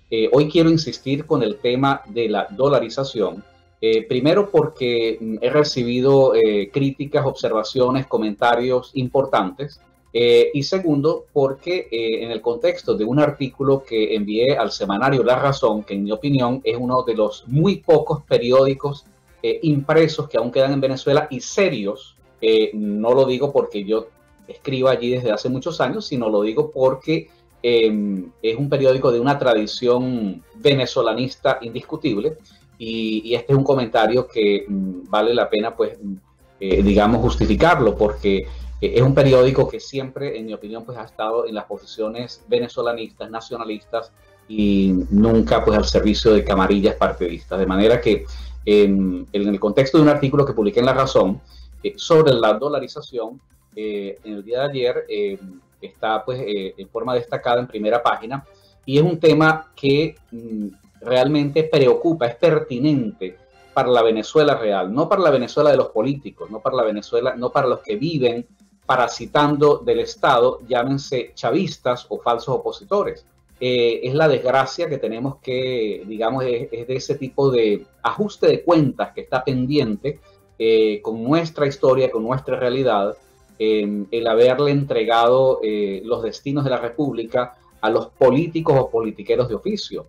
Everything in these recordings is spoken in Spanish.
Hoy quiero insistir con el tema de la dolarización. Primero porque he recibido críticas, observaciones, comentarios importantes. Y segundo, porque en el contexto de un artículo que envié al semanario La Razón, que en mi opinión es uno de los muy pocos periódicos impresos que aún quedan en Venezuela y serios, no lo digo porque yo escribo allí desde hace muchos años, sino lo digo porque es un periódico de una tradición venezolanista indiscutible y este es un comentario que vale la pena, pues, digamos, justificarlo porque es un periódico que siempre, en mi opinión, pues ha estado en las posiciones venezolanistas, nacionalistas y nunca pues al servicio de camarillas partidistas. De manera que en el contexto de un artículo que publiqué en La Razón sobre la dolarización, en el día de ayer está pues en forma destacada en primera página y es un tema que realmente preocupa, es pertinente para la Venezuela real, no para la Venezuela de los políticos, no para la Venezuela, no para los que viven parasitando del Estado, llámense chavistas o falsos opositores. Es la desgracia que tenemos que, digamos, es de ese tipo de ajuste de cuentas que está pendiente con nuestra historia, con nuestra realidad, el haberle entregado los destinos de la República a los políticos o politiqueros de oficio.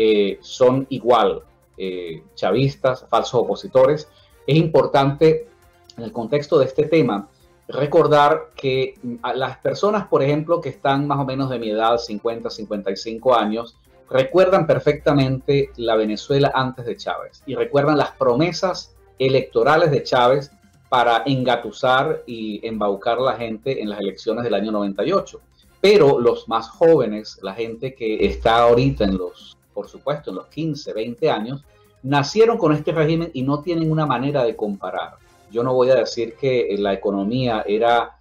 Son igual, chavistas, falsos opositores. Es importante, en el contexto de este tema, recordar que a las personas, por ejemplo, que están más o menos de mi edad, 50, 55 años, recuerdan perfectamente la Venezuela antes de Chávez y recuerdan las promesas electorales de Chávez para engatusar y embaucar a la gente en las elecciones del año 98. Pero los más jóvenes, la gente que está ahorita en los, por supuesto, en los 15, 20 años, nacieron con este régimen y no tienen una manera de comparar. Yo no voy a decir que la economía era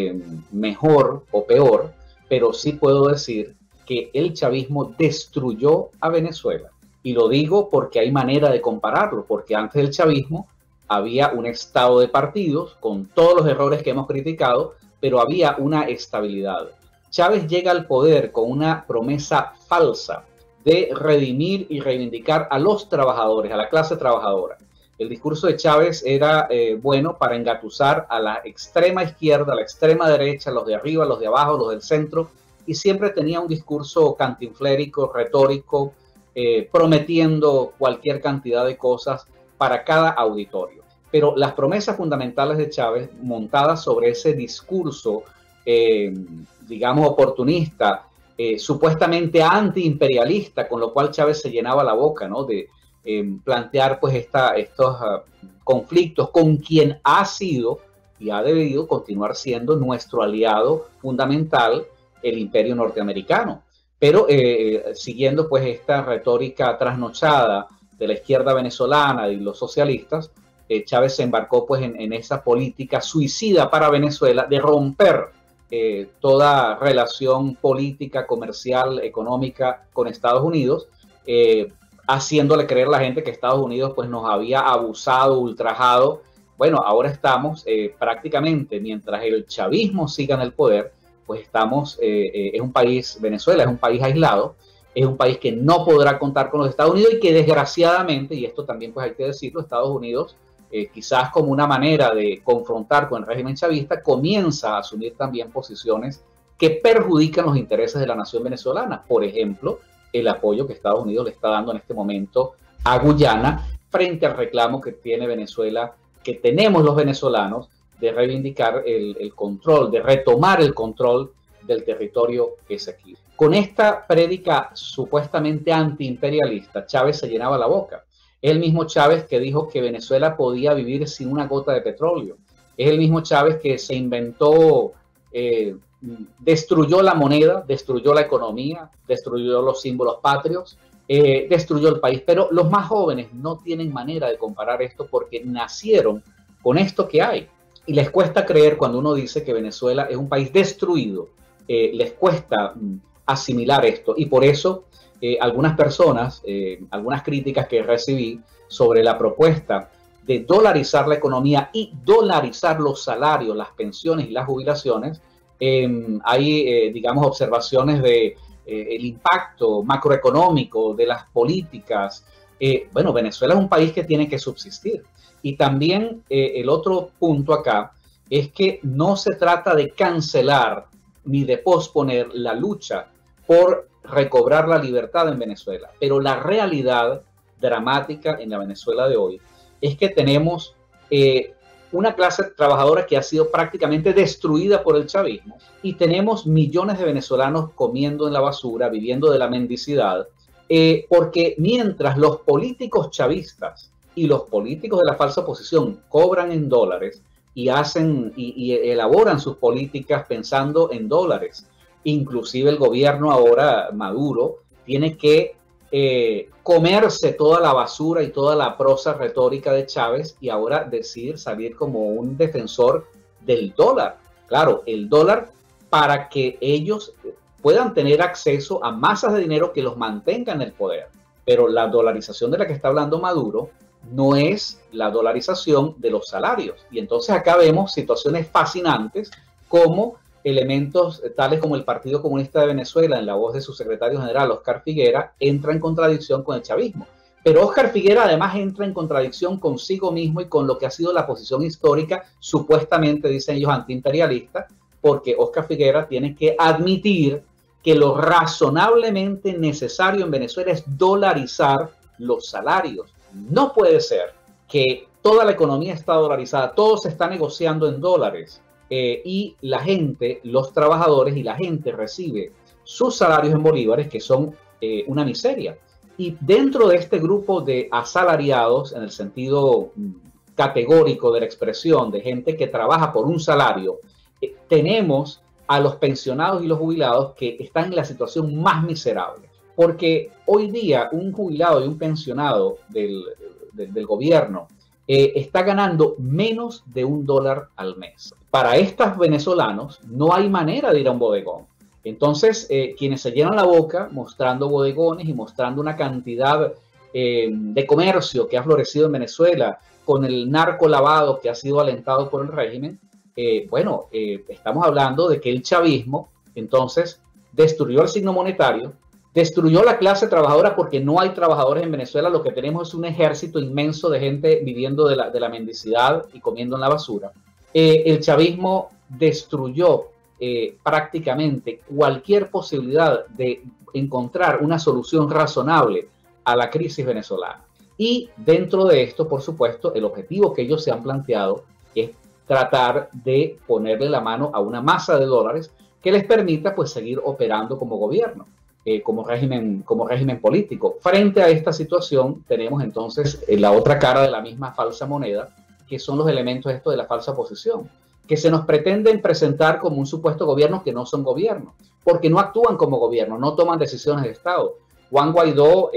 mejor o peor, pero sí puedo decir que el chavismo destruyó a Venezuela. Y lo digo porque hay manera de compararlo, porque antes del chavismo había un estado de partidos con todos los errores que hemos criticado, pero había una estabilidad. Chávez llega al poder con una promesa falsa de redimir y reivindicar a los trabajadores, a la clase trabajadora. El discurso de Chávez era bueno para engatusar a la extrema izquierda, a la extrema derecha, los de arriba, los de abajo, los del centro, y siempre tenía un discurso cantinflérico, retórico, prometiendo cualquier cantidad de cosas para cada auditorio. Pero las promesas fundamentales de Chávez, montadas sobre ese discurso, digamos, oportunista, supuestamente antiimperialista, con lo cual Chávez se llenaba la boca, ¿no?, de plantear pues estos conflictos con quien ha sido y ha debido continuar siendo nuestro aliado fundamental, el imperio norteamericano. Pero siguiendo pues esta retórica trasnochada de la izquierda venezolana y los socialistas, Chávez se embarcó pues en esa política suicida para Venezuela de romper toda relación política, comercial, económica con Estados Unidos, haciéndole creer a la gente que Estados Unidos pues nos había abusado, ultrajado. Bueno, ahora estamos prácticamente, mientras el chavismo siga en el poder, pues estamos, es un país, Venezuela es un país aislado, es un país que no podrá contar con los Estados Unidos y que desgraciadamente, y esto también pues hay que decirlo, Estados Unidos, quizás como una manera de confrontar con el régimen chavista, comienza a asumir también posiciones que perjudican los intereses de la nación venezolana. Por ejemplo, el apoyo que Estados Unidos le está dando en este momento a Guyana frente al reclamo que tiene Venezuela, que tenemos los venezolanos, de reivindicar el control, de retomar el control del territorio Esequibo. Con esta prédica supuestamente antiimperialista, Chávez se llenaba la boca. Es el mismo Chávez que dijo que Venezuela podía vivir sin una gota de petróleo. Es el mismo Chávez que se inventó, destruyó la moneda, destruyó la economía, destruyó los símbolos patrios, destruyó el país. Pero los más jóvenes no tienen manera de comparar esto porque nacieron con esto que hay. Y les cuesta creer cuando uno dice que Venezuela es un país destruido. Les cuesta asimilar esto. Y por eso algunas personas, algunas críticas que recibí sobre la propuesta de dolarizar la economía y dolarizar los salarios, las pensiones y las jubilaciones, hay, digamos, observaciones de el impacto macroeconómico de las políticas, bueno, Venezuela es un país que tiene que subsistir. Y también el otro punto acá es que no se trata de cancelar ni de posponer la lucha por recobrar la libertad en Venezuela. Pero la realidad dramática en la Venezuela de hoy es que tenemos una clase trabajadora que ha sido prácticamente destruida por el chavismo y tenemos millones de venezolanos comiendo en la basura, viviendo de la mendicidad, porque mientras los políticos chavistas y los políticos de la falsa oposición cobran en dólares y hacen y elaboran sus políticas pensando en dólares, inclusive el gobierno ahora, Maduro, tiene que comerse toda la basura y toda la prosa retórica de Chávez y ahora decidir salir como un defensor del dólar. Claro, el dólar para que ellos puedan tener acceso a masas de dinero que los mantengan en el poder. Pero la dolarización de la que está hablando Maduro no es la dolarización de los salarios. Y entonces acá vemos situaciones fascinantes como elementos tales como el Partido Comunista de Venezuela, en la voz de su secretario general, Óscar Figuera, entra en contradicción con el chavismo. Pero Óscar Figuera además entra en contradicción consigo mismo y con lo que ha sido la posición histórica, supuestamente, dicen ellos, antiimperialista, porque Óscar Figuera tiene que admitir que lo razonablemente necesario en Venezuela es dolarizar los salarios. No puede ser que toda la economía está dolarizada, todo se está negociando en dólares y la gente, los trabajadores y la gente recibe sus salarios en bolívares que son una miseria. Y dentro de este grupo de asalariados, en el sentido categórico de la expresión, de gente que trabaja por un salario, tenemos a los pensionados y los jubilados que están en la situación más miserable. Porque hoy día un jubilado y un pensionado del gobierno está ganando menos de $1 al mes. Para estos venezolanos no hay manera de ir a un bodegón. Entonces, quienes se llenan la boca mostrando bodegones y mostrando una cantidad de comercio que ha florecido en Venezuela con el narco lavado que ha sido alentado por el régimen, estamos hablando de que el chavismo entonces destruyó el signo monetario, destruyó la clase trabajadora porque no hay trabajadores en Venezuela, lo que tenemos es un ejército inmenso de gente viviendo de la mendicidad y comiendo en la basura. El chavismo destruyó prácticamente cualquier posibilidad de encontrar una solución razonable a la crisis venezolana. Y dentro de esto, por supuesto, el objetivo que ellos se han planteado es tratar de ponerle la mano a una masa de dólares que les permita pues seguir operando como gobierno, como régimen político. Frente a esta situación tenemos entonces la otra cara de la misma falsa moneda, que son los elementos de la falsa oposición, que se nos pretenden presentar como un supuesto gobierno que no son gobierno, porque no actúan como gobierno, no toman decisiones de Estado. Juan Guaidó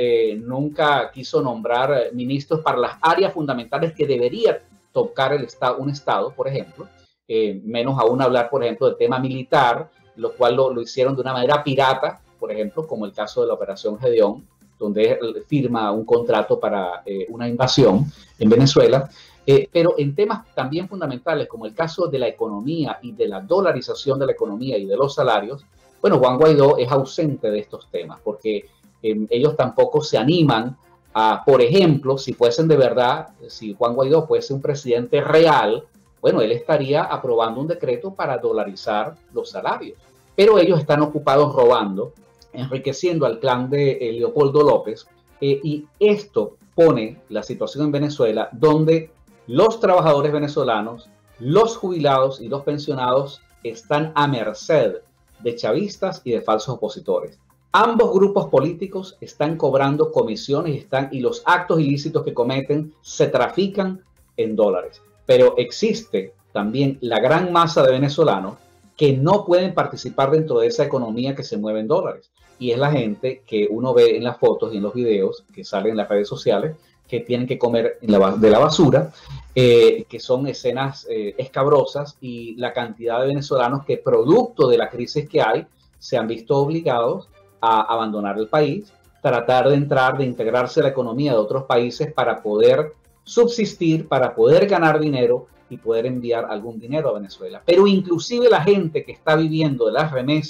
nunca quiso nombrar ministros para las áreas fundamentales que debería tocar un Estado, por ejemplo, menos aún hablar, por ejemplo, del tema militar, lo cual lo hicieron de una manera pirata, por ejemplo, como el caso de la Operación Gedeón, donde firma un contrato para una invasión en Venezuela. Pero en temas también fundamentales, como el caso de la economía y de la dolarización de la economía y de los salarios, bueno, Juan Guaidó es ausente de estos temas, porque ellos tampoco se animan a, por ejemplo, si fuesen de verdad, si Juan Guaidó fuese un presidente real, bueno, él estaría aprobando un decreto para dolarizar los salarios. Pero ellos están ocupados robando, enriqueciendo al clan de Leopoldo López, y esto pone la situación en Venezuela donde los trabajadores venezolanos, los jubilados y los pensionados están a merced de chavistas y de falsos opositores. Ambos grupos políticos están cobrando comisiones y los actos ilícitos que cometen se trafican en dólares. Pero existe también la gran masa de venezolanos que no pueden participar dentro de esa economía que se mueve en dólares. Y es la gente que uno ve en las fotos y en los videos que salen en las redes sociales, que tienen que comer de la basura, que son escenas escabrosas, y la cantidad de venezolanos que, producto de la crisis que hay, se han visto obligados a abandonar el país, tratar de integrarse a la economía de otros países para poder subsistir, para poder ganar dinero y poder enviar algún dinero a Venezuela. Pero inclusive la gente que está viviendo de las remesas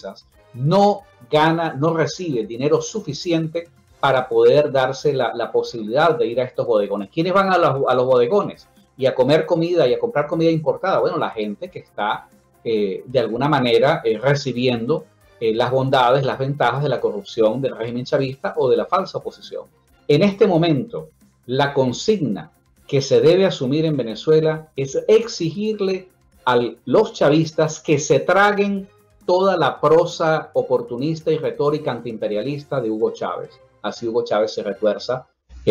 no gana, no recibe dinero suficiente para poder darse la posibilidad de ir a estos bodegones. ¿Quiénes van a los bodegones y a comer comida y a comprar comida importada? Bueno, la gente que está de alguna manera recibiendo las bondades, las ventajas de la corrupción del régimen chavista o de la falsa oposición. En este momento, la consigna que se debe asumir en Venezuela es exigirle a los chavistas que se traguen toda la prosa oportunista y retórica antiimperialista de Hugo Chávez. Así Hugo Chávez se retuerza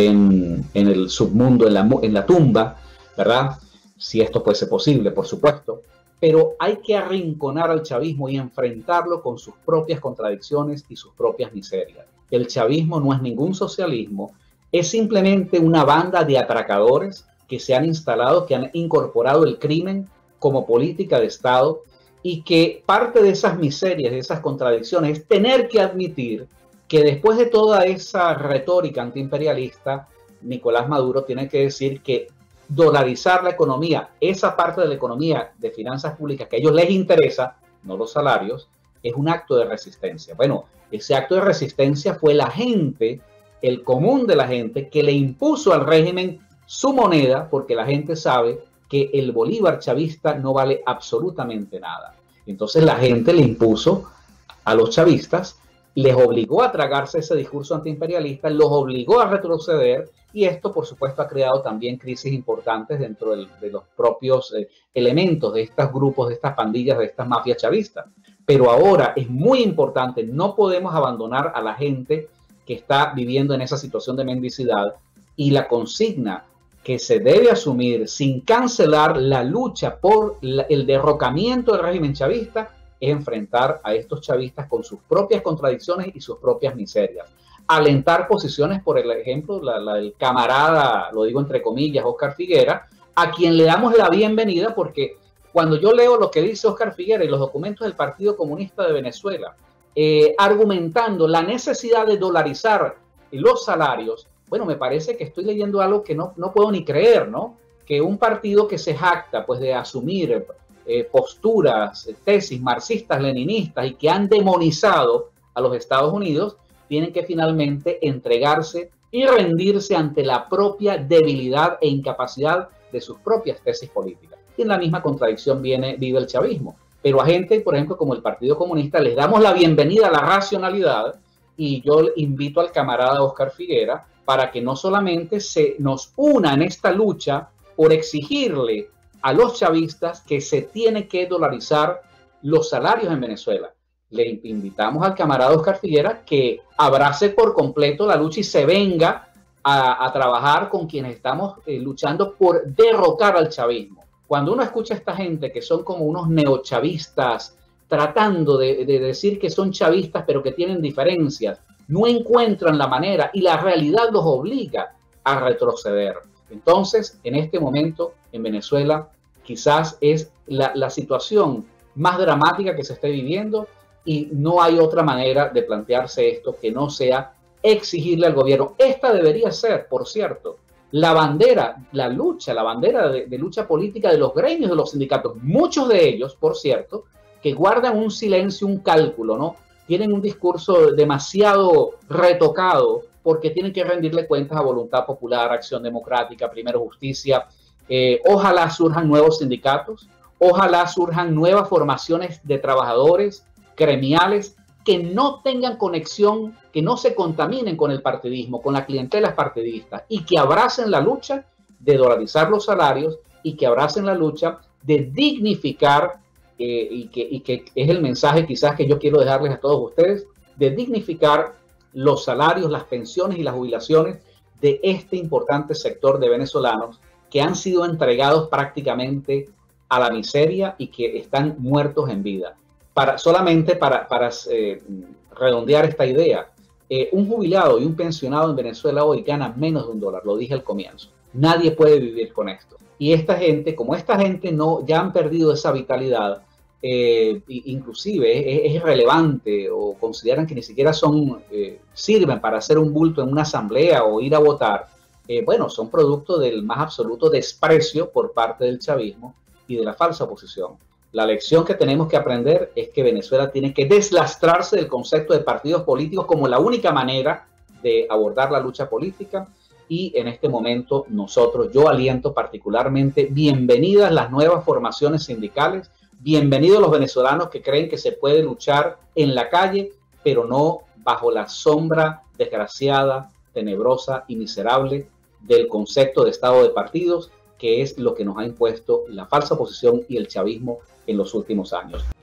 en el submundo, en la tumba, ¿verdad? Si esto fuese posible, por supuesto. Pero hay que arrinconar al chavismo y enfrentarlo con sus propias contradicciones y sus propias miserias. El chavismo no es ningún socialismo, es simplemente una banda de atracadores que se han instalado, que han incorporado el crimen como política de Estado, y que parte de esas miserias, de esas contradicciones, es tener que admitir que después de toda esa retórica antiimperialista, Nicolás Maduro tiene que decir que dolarizar la economía, esa parte de la economía de finanzas públicas que a ellos les interesa, no los salarios, es un acto de resistencia. Bueno, ese acto de resistencia fue la gente, el común de la gente, que le impuso al régimen su moneda, porque la gente sabe que el bolívar chavista no vale absolutamente nada. Entonces la gente le impuso a los chavistas, les obligó a tragarse ese discurso antiimperialista, los obligó a retroceder, y esto por supuesto ha creado también crisis importantes dentro de los propios elementos de estos grupos, de estas pandillas, de estas mafias chavistas. Pero ahora es muy importante, no podemos abandonar a la gente que está viviendo en esa situación de mendicidad, y la consigna que se debe asumir sin cancelar la lucha por el derrocamiento del régimen chavista es enfrentar a estos chavistas con sus propias contradicciones y sus propias miserias. Alentar posiciones, por el ejemplo, la del camarada, lo digo entre comillas, Óscar Figuera, a quien le damos la bienvenida, porque cuando yo leo lo que dice Óscar Figuera y los documentos del Partido Comunista de Venezuela, argumentando la necesidad de dolarizar los salarios, bueno, me parece que estoy leyendo algo que no puedo ni creer, ¿no? Que un partido que se jacta pues de asumir posturas, tesis marxistas, leninistas y que han demonizado a los Estados Unidos, tienen que finalmente entregarse y rendirse ante la propia debilidad e incapacidad de sus propias tesis políticas. Y en la misma contradicción vive el chavismo. Pero a gente, por ejemplo, como el Partido Comunista, les damos la bienvenida a la racionalidad, y yo invito al camarada Óscar Figuera para que no solamente se nos una en esta lucha por exigirle a los chavistas que se tiene que dolarizar los salarios en Venezuela. Le invitamos al camarada Óscar Figuera que abrace por completo la lucha y se venga a trabajar con quienes estamos luchando por derrocar al chavismo. Cuando uno escucha a esta gente que son como unos neochavistas, tratando de decir que son chavistas pero que tienen diferencias, no encuentran la manera y la realidad los obliga a retroceder. Entonces, en este momento, en Venezuela, quizás es la situación más dramática que se esté viviendo, y no hay otra manera de plantearse esto que no sea exigirle al gobierno. Esta debería ser, por cierto, la bandera, la bandera de lucha política de los gremios de los sindicatos. Muchos de ellos, por cierto, que guardan un silencio, un cálculo, ¿no? Tienen un discurso demasiado retocado porque tienen que rendirle cuentas a Voluntad Popular, Acción Democrática, Primero Justicia. Ojalá surjan nuevos sindicatos, ojalá surjan nuevas formaciones de trabajadores gremiales que no tengan conexión, que no se contaminen con el partidismo, con la clientela partidista, y que abracen la lucha de dolarizar los salarios y que abracen la lucha de dignificar, y que es el mensaje quizás que yo quiero dejarles a todos ustedes, de dignificar los salarios, las pensiones y las jubilaciones de este importante sector de venezolanos que han sido entregados prácticamente a la miseria y que están muertos en vida. Solamente para redondear esta idea, un jubilado y un pensionado en Venezuela hoy gana menos de $1, lo dije al comienzo. Nadie puede vivir con esto. Y esta gente, como esta gente ya han perdido esa vitalidad, inclusive es irrelevante, o consideran que ni siquiera sirven para hacer un bulto en una asamblea o ir a votar, bueno, son producto del más absoluto desprecio por parte del chavismo y de la falsa oposición. La lección que tenemos que aprender es que Venezuela tiene que deslastrarse del concepto de partidos políticos como la única manera de abordar la lucha política. Y en este momento yo aliento particularmente bienvenidas las nuevas formaciones sindicales, bienvenidos los venezolanos que creen que se puede luchar en la calle, pero no bajo la sombra desgraciada, tenebrosa y miserable del concepto de estado de partidos, que es lo que nos ha impuesto la falsa oposición y el chavismo en los últimos años.